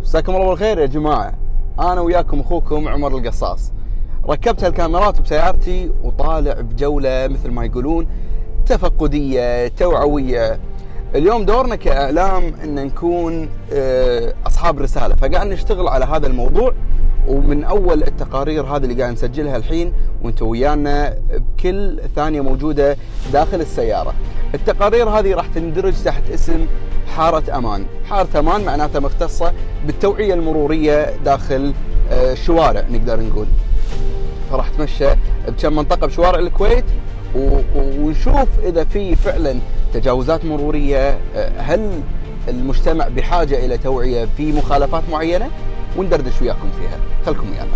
مساكم الله بالخير يا جماعة. أنا وياكم أخوكم عمر القصاص. ركبت هالكاميرات بسيارتي وطالع بجولة مثل ما يقولون تفقدية توعوية. اليوم دورنا كإعلام أن نكون أصحاب رسالة، فقاعد نشتغل على هذا الموضوع، ومن أول التقارير هذه اللي قاعد نسجلها الحين وانتم ويانا بكل ثانية موجودة داخل السيارة. التقارير هذه راح تندرج تحت اسم حارة أمان. حارة أمان معناتها مختصة بالتوعية المرورية داخل الشوارع نقدر نقول. فراح تمشى بكم منطقة بشوارع الكويت ونشوف إذا في فعلا تجاوزات مرورية، هل المجتمع بحاجة إلى توعية في مخالفات معينة، وندردش وياكم فيها. خلكم ويانا.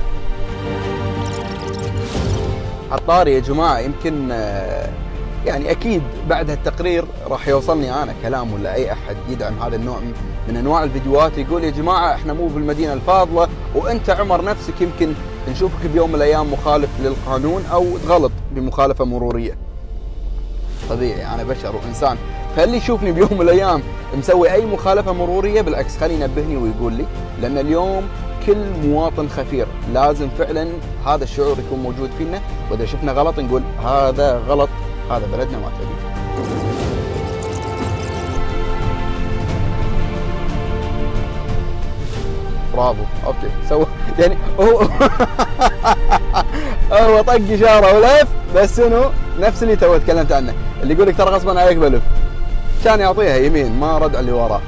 عطاري يا جماعة، يمكن يعني أكيد بعد هالتقرير راح يوصلني أنا كلام ولا أي أحد يدعم هذا النوع من أنواع الفيديوهات، يقول يا جماعة إحنا مو بالمدينة الفاضلة، وأنت عمر نفسك يمكن نشوفك بيوم من الأيام مخالف للقانون أو تغلط بمخالفة مرورية. طبيعي، أنا بشر وإنسان، فاللي يشوفني بيوم من الأيام مسوي أي مخالفة مرورية بالعكس خليه ينبهني ويقول لي، لأن اليوم كل مواطن خفير لازم فعلا هذا الشعور يكون موجود فينا، وإذا شفنا غلط نقول هذا غلط، هذا بلدنا ما تبي. برافو، اوكي، سوى يعني هو طق اشاره ولف، بس انه نفس اللي تو تكلمت عنه، اللي يقول لك ترى غصبا عليك بلف، كان يعطيها يمين ما رد على اللي وراه.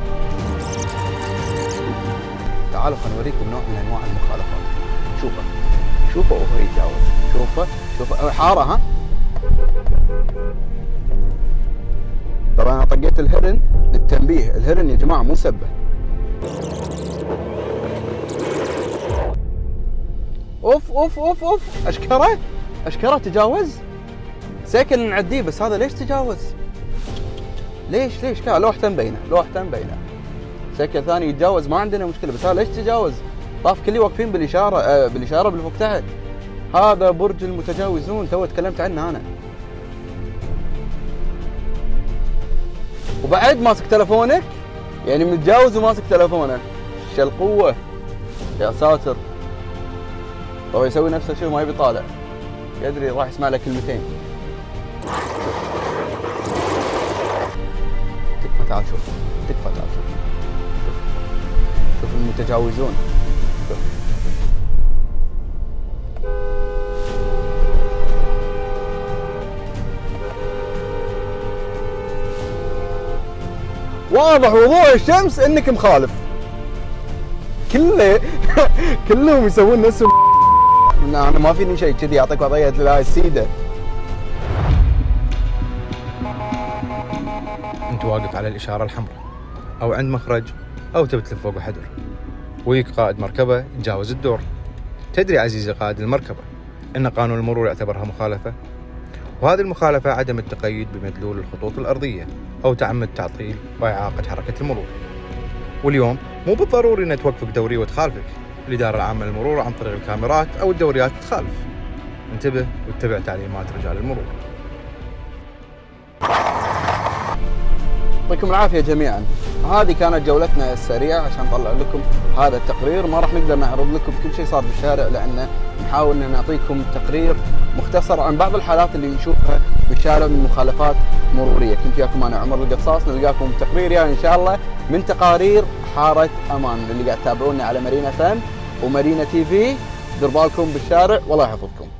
تعالوا خلينا نوريكم نوع من انواع المخالفات. شوفه وهو يتجاوز، شوفه حاره. ها طبعا انا طقيت الهرن للتنبيه، الهرن يا جماعه مو سبه. اوف اوف اوف اوف، اشكره تجاوز. سيكل نعديه، بس هذا ليش تجاوز؟ ليش كان لوحته مبينه. سيكل ثاني يتجاوز ما عندنا مشكله، بس هذا ليش تجاوز؟ طاف كلي واقفين بالاشاره بالفوق تحت. هذا برج المتجاوزون تو تكلمت عنه انا. وبعد ماسك تلفونك، يعني متجاوز وماسك تلفونه. ايش القوه يا ساتر. هو يسوي نفس الشيء وما يبي طالع، يدري راح يسمع له كلمتين. تكفى تعال شوف، شوف المتجاوزون. واضح وضوح الشمس انك مخالف. كلهم يسوون نفس انا ما فيني شيء كذي، اعطيك وضعيه لا السيده. انت واقف على الاشاره الحمراء او عند مخرج او تبي تلف فوق حدر، ويك قائد مركبه يتجاوز الدور. تدري عزيزي قائد المركبه ان قانون المرور يعتبرها مخالفه، وهذه المخالفه عدم التقيد بمدلول الخطوط الارضيه او تعمد تعطيل واعاقه حركه المرور. واليوم مو بالضروري ان توقفك دوري وتخالفك، الإدارة العامة للمرور عن طريق الكاميرات أو الدوريات تخالف. انتبه واتبع تعليمات رجال المرور. يعطيكم العافية جميعا. هذه كانت جولتنا السريعة عشان نطلع لكم هذا التقرير. ما راح نقدر نعرض لكم كل شيء صار بالشارع، لأن نحاول أن نعطيكم تقرير مختصر عن بعض الحالات اللي نشوفها بالشارع من مخالفات مرورية. كنت وياكم أنا عمر القصاص، نلقاكم تقرير يعني إن شاء الله من تقارير حارة أمان اللي قاعد تتابعونا على مارينا FM ومارينا TV. دير بالكم بالشارع والله يحفظكم.